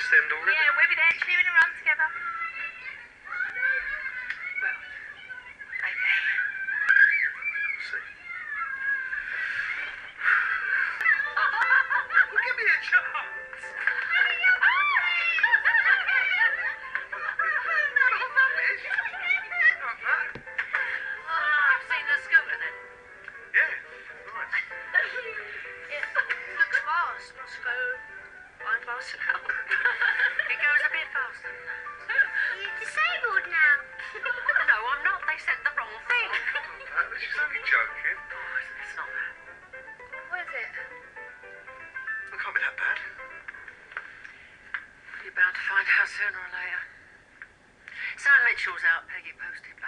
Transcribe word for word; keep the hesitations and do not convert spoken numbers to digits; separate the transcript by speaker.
Speaker 1: East End already?
Speaker 2: Yeah, we'll be there cheering and run together. Well, okay.
Speaker 1: We'll see. Well, give me a chance.
Speaker 2: I've seen the scooter then.
Speaker 1: Yeah, nice.
Speaker 2: It looks fast. Must go. I'm fast now. It goes a bit faster than that.
Speaker 3: You're disabled now.
Speaker 2: No, I'm not. They said the wrong thing.
Speaker 1: That, she's only joking.
Speaker 2: Oh, it's not that.
Speaker 3: What is it?
Speaker 1: It can't be that bad.
Speaker 2: You're bound to find out sooner or later. Sam Mitchell's out. Peggy posted.